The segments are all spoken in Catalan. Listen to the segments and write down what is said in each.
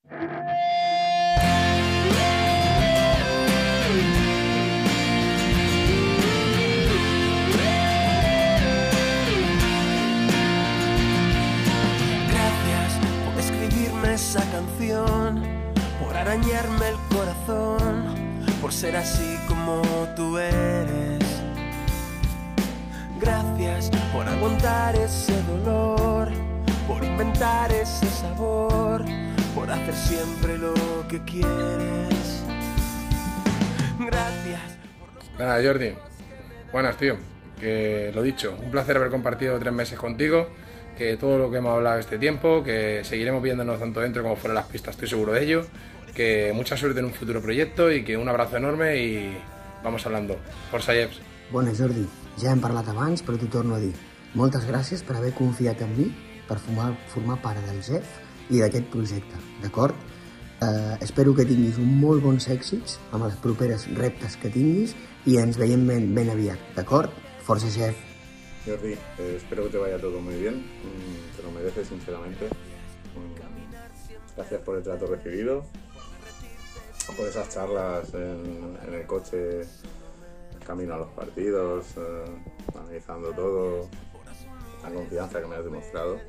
Gracias por escribirme esa canción, por arañarme el corazón, por ser así como tú eres. Gracias por aguantar ese dolor, por inventar ese sabor, por hacer siempre lo que quieres. Gracias. Nada, Jordi. Buenas, tío. Que lo dicho, un placer haber compartido 3 meses contigo, que todo lo que hemos hablado este tiempo, que seguiremos viéndonos tanto dentro como fuera de las pistas, estoy seguro de ello. Que mucha suerte en un futuro proyecto i que un abrazo enorme i vamos hablando. Força, Jeps. Bona, Jordi. Ja hem parlat abans, però t'ho torno a dir. Moltes gràcies per haver confiat en mi, per formar part del GEF i d'aquest projecte, d'acord? Espero que tinguis un molt bons èxits amb els properes reptes que tinguis i ens veiem ben aviat, d'acord? Força, GEF. Jordi, espero que te vaya todo muy bien, te lo mereces sinceramente. Gracias por el trato recibido, por esas charlas en el coche camino a los partidos, analizando todo, la confianza que me has demostrado.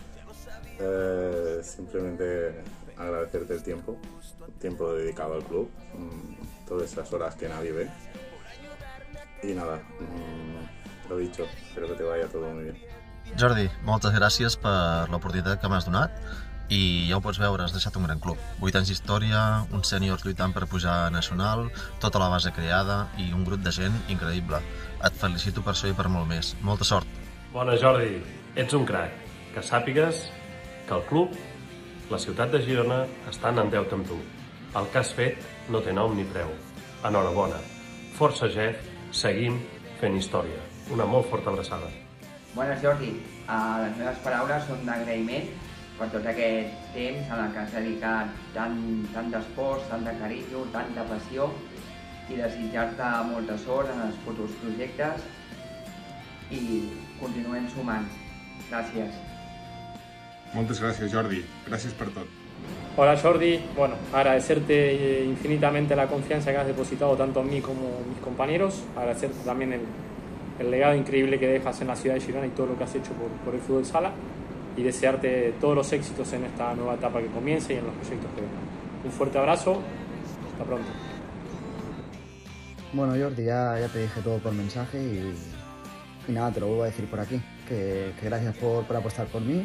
Simplemente agradecerte el tiempo dedicado al club, todas esas horas que nadie ve. Y nada, lo dicho, espero que te vaya todo muy bien. Jordi, moltes gràcies per l'oportunitat que m'has donat i ja ho pots veure, has deixat un gran club. 8 anys d'història, uns sèniors lluitant per pujar a nacional, tota la base creada i un grup de gent increïble. Et felicito per això i per molt més. Molta sort. Bona, Jordi, ets un crac. Que sàpigues que el club, la ciutat de Girona, estan en deute amb tu. El que has fet no té nom ni preu. Enhorabona. Força, Jeff, seguim fent història. Una molt forta abraçada. Bones, Jordi. Les meves paraules són d'agraïment per tot aquest temps en el que has dedicat tant d'esforç, tant de carinyo, tanta passió i desitjar-te molta sort en els futurs projectes i continuem sumant. Gràcies. Moltes gràcies, Jordi. Gràcies per tot. Hola, Jordi. Bueno, agradecerte infinitamente la confianza que has depositado tanto en mí como en mis compañeros. Agradecerte también el legado increíble que dejas en la ciudad de Girona y todo lo que has hecho por el fútbol sala. Y desearte todos los éxitos en esta nueva etapa que comience y en los proyectos que vengan. Un fuerte abrazo, hasta pronto. Bueno, Jordi, ya te dije todo por mensaje y nada, te lo vuelvo a decir por aquí, que gracias por apostar por mí,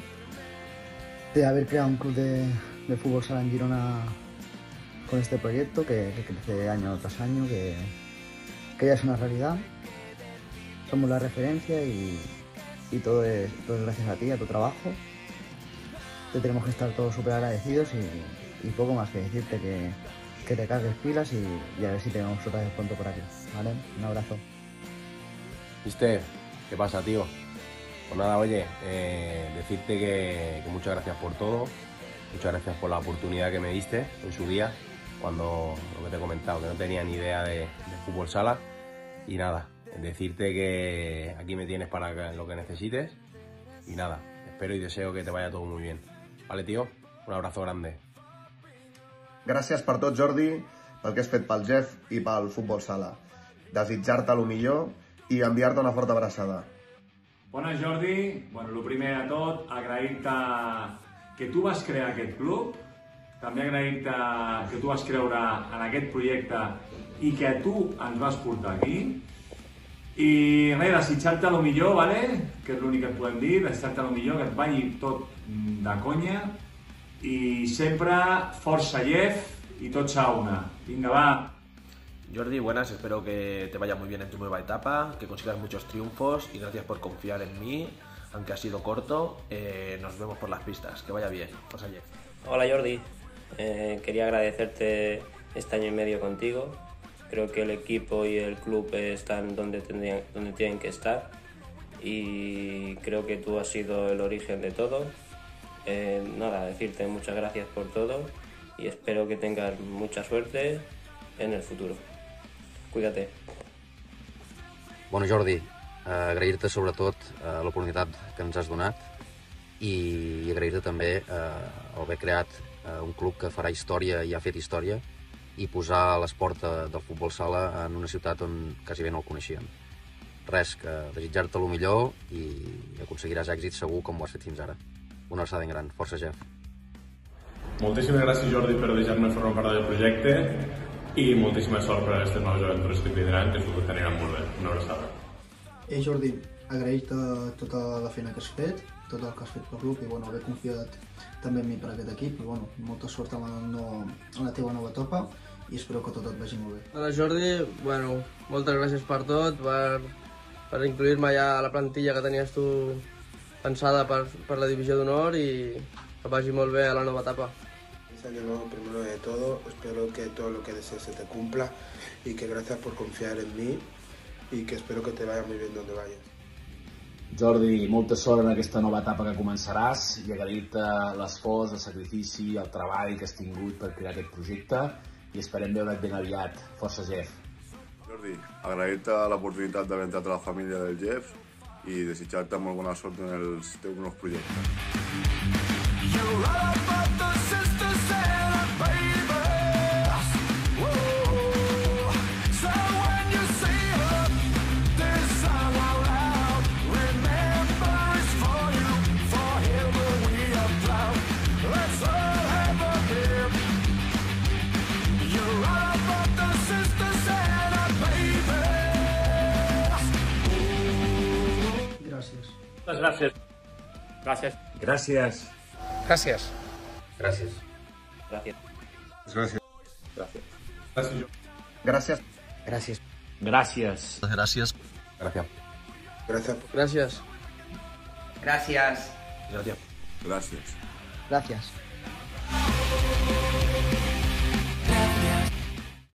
de haber creado un club de fútbol sala en Girona con este proyecto que crece año tras año, que ya es una realidad. Somos la referencia y todo es gracias a ti, a tu trabajo. Te tenemos que estar todos súper agradecidos y poco más que decirte que te cargues pilas y a ver si te vemos otra vez pronto por aquí, ¿vale? Un abrazo. Mister, ¿qué pasa, tío? Pues nada, oye, decirte que muchas gracias por todo, muchas gracias por la oportunidad que me diste en su día, cuando, lo que te he comentado, que no tenía ni idea de fútbol sala, y nada, decirte que aquí me tienes para lo que necesites, y nada, espero y deseo que te vaya todo muy bien. Vale, tío? Un abrazo grande. Gràcies per tot, Jordi, pel que has fet pel GEF i pel futbol sala. Desitjar-te el millor i enviar-te una forta abraçada. Bona, Jordi. Bueno, el primer de tot, agrair-te que tu vas crear aquest club, també agrair-te que tu vas creure en aquest projecte i que tu ens vas portar aquí. I res, desitjar-te el millor, ¿vale? Que és l'únic que et podem dir, desitjar-te el millor, que et vagi tot de conya i sempre força, Jeff, y tot sauna. Vinga, va. Jordi, buenas, espero que te vaya muy bien en tu nueva etapa, que consigas muchos triunfos y gracias por confiar en mí, aunque ha sido corto. Nos vemos por las pistas, que vaya bien. Forza, Jeff. Hola, Jordi. Quería agradecerte este año y medio contigo. Creo que el equipo y el club están donde tienen que estar y creo que tú has sido el origen de todo. Nada, decirte muchas gracias por todo y espero que tengas mucha suerte en el futuro. Cuídate. Bueno, Jordi, agrair-te sobretot l'oportunitat que ens has donat i agrair-te també haver creat un club que farà història i ha fet història, i posar l'esport del futbol sala en una ciutat on quasi bé no el coneixíem. Res, que desitjar-te el millor i aconseguiràs èxit segur com ho has fet fins ara. Una abraçada ben gran. Força, Jeff. Moltíssimes gràcies, Jordi, per deixar-me formar part del projecte i moltíssima sort per aquestes noves aventures que et vindran, que segur que t'aniran molt bé. Una abraçada. Jordi, agrair-te tota la feina que has fet, tot el que has fet pel club i haver confiat també en mi per aquest equip. I molta sort en la teva nova etapa i espero que tot et vagi molt bé. Hola Jordi, moltes gràcies per tot, per incluir-me ja a la plantilla que tenies tu pensada per la divisió d'honor i que vagi molt bé a la nova etapa. De nuevo, primero de todo, espero que todo lo que desees se te cumpla y que gracias por confiar en mí y que espero que te vaya muy bien donde vayas. Jordi, molta sort en aquesta nova etapa que començaràs i agrair-te l'esforç, el sacrifici, el treball que has tingut per crear aquest projecte i esperem veure't ben aviat. Força, Jeff. Jordi, agrair-te l'oportunitat d'haver entrat a la família del Jeff i desitjar-te molt bona sort en els teus nous projectes. Gràcies. Gràcies. Gràcies. Gràcies. Gràcies. Gràcies. Gràcies. Gràcies. Gràcies. Gràcies. Gràcies. Gràcies. Gràcies. Gràcies. Gràcies. Gràcies. Gràcies. Gràcies.